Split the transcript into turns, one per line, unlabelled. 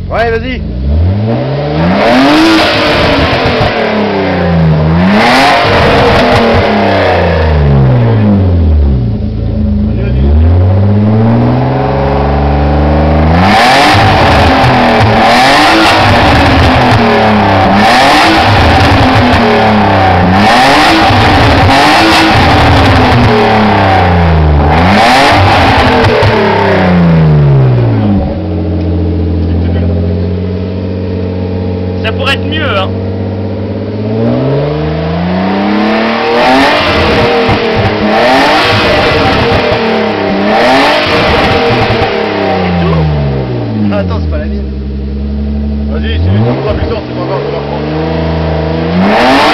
Ouais, vas-y.
Ça pourrait être mieux, hein.
Ah, attends, c'est pas la mienne.
Vas-y, si tu me plus tard, c'est pas grave, je vais la prendre.